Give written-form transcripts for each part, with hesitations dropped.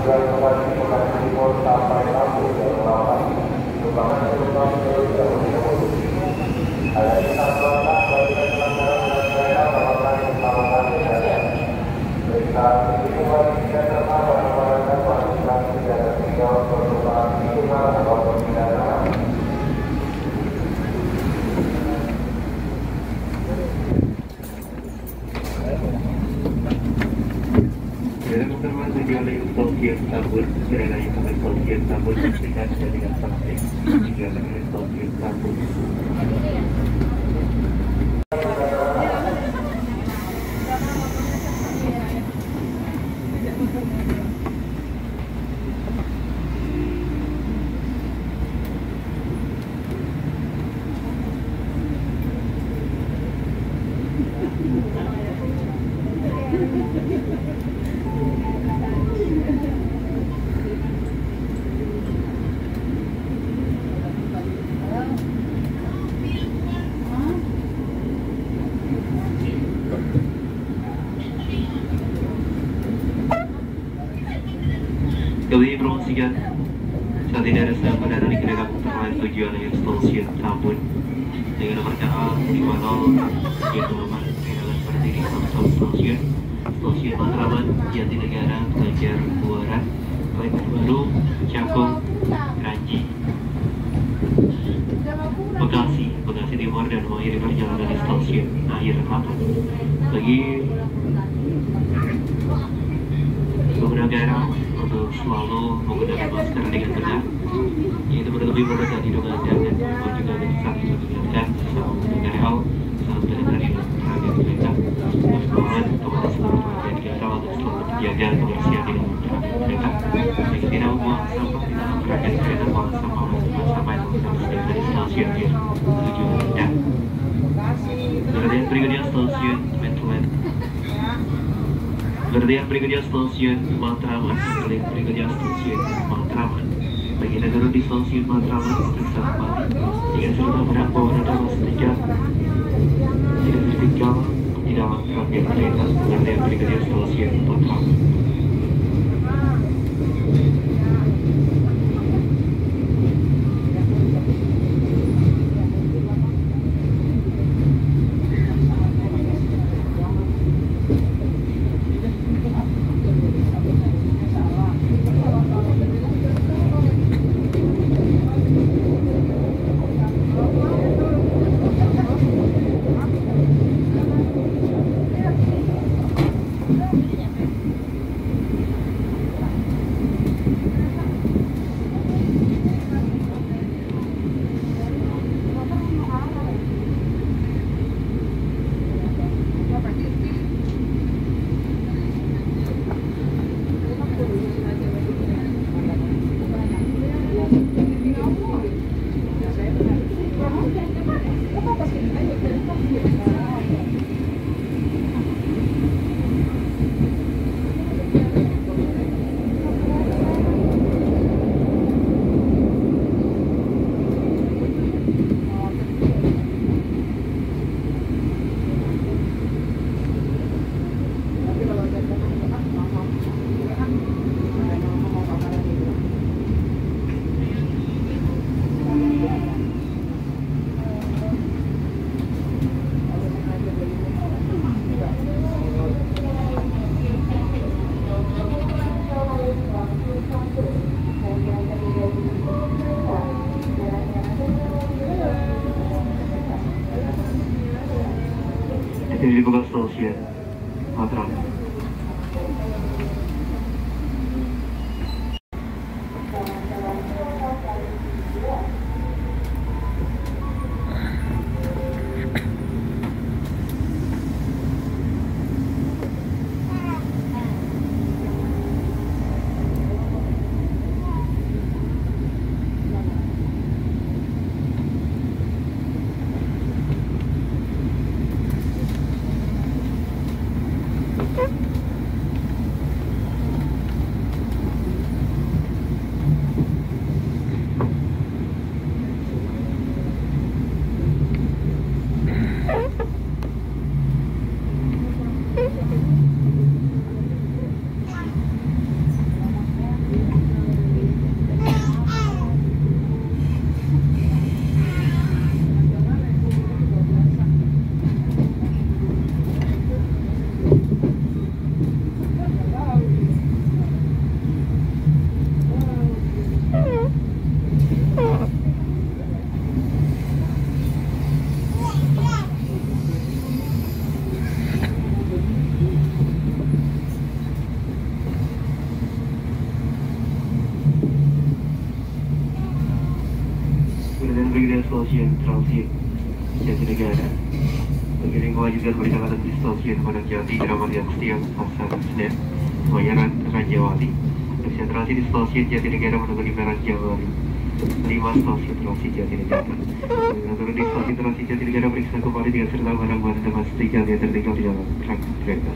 Kami informasikan saat ini ada sedang berada di kereta komuter lain tujuan dengan stasiun Tambun dengan nomor KA 50 sekian nomor kehilangan berdiri Samsung stasiun Matraman, Jatinegara, Banjar, Buaran, Baru, Cakung, Kranji, Bekasi Timur dan mengakhiri perjalanan di stasiun akhir Tambun. Bagi pengendara untuk selalu menggunakan masker dengan benar, yaitu berlebih pada saat hidung Anda dan juga bagi saat itu mengingatkan sesama pengendara hal saat benar-benar hidup terhadap kereta. Mohon kepada seluruh pengendara kereta untuk selalu menjaga kebersihan di dalam kereta. Jika tidak membuang sampah di dalam kereta, buang sampah masing-masing sampah yang telah dari stasiun yang tujuan Anda. Kemudian berikutnya stasiun Mentland. Berikutnya stasiun Matraman. Berikutnya stasiun Matraman. Bagi negara di stasiun Matraman periksa kembali. Jika sudah berapa roda masih tegak, tidak tertinggal di dalam rangkaian kereta. Berikutnya stasiun Matraman. Ini bukan stasiun Matraman. Kemudian Brigadier Stasiun Transit Jatinegara. Mengiring kewajiban perjalanan di stasiun Padang Keramat yang Setia, Pasar Senen, Bayaran, Rajawati. Stasiun transit di stasiun Jatinegara menunggu di Perak Januari. 5 stasiun transit Jatinegara. Dengan turun di stasiun transit Jatinegara, periksa kembali dengan serta barang-barang domestik yang tertinggal di dalam truk kereta.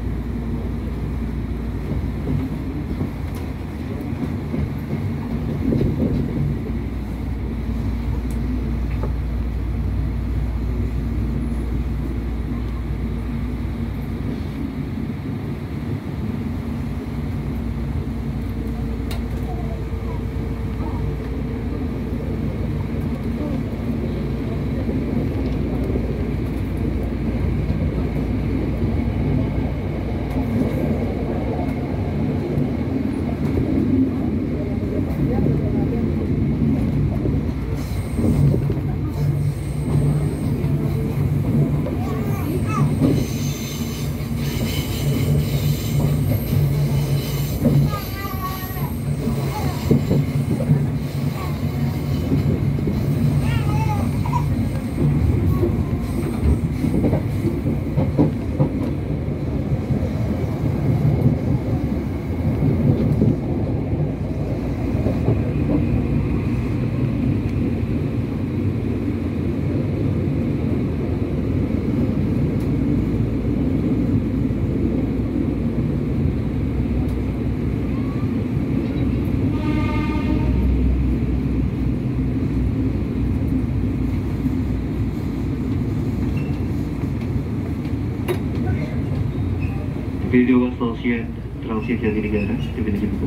Video stasiun transit Jatinegara dipilih juga.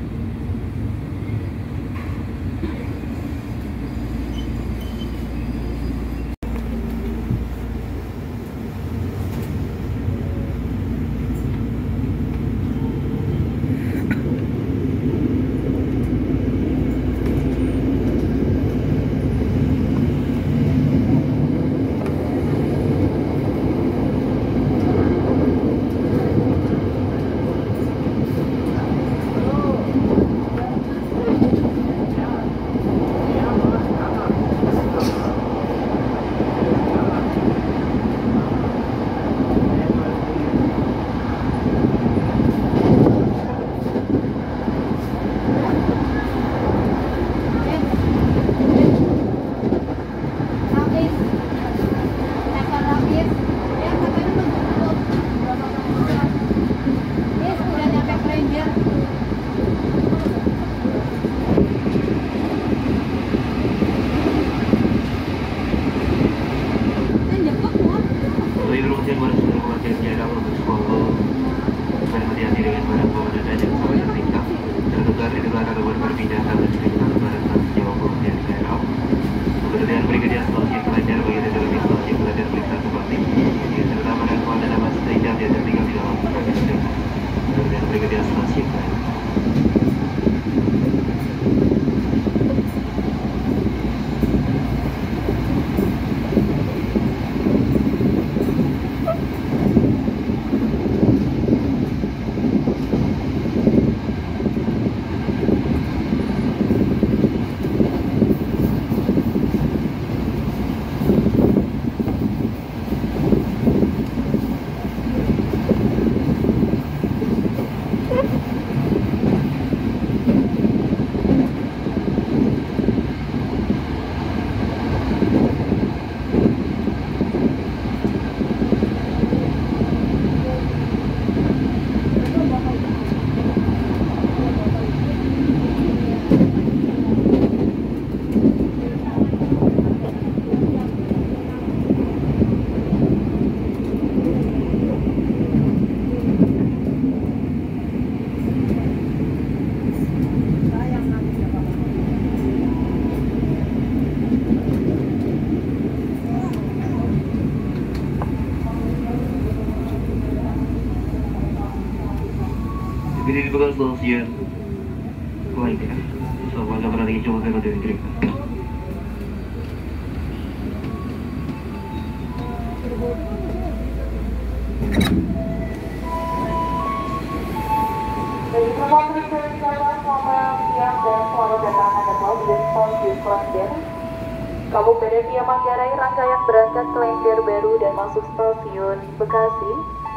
Ini dibuka stasiun Kuwait ya. Semoga berarti cuma saya dari kereta. Kamu berada Manggarai rangkaian berangkat ke Lengger Baru dan masuk stasiun Bekasi.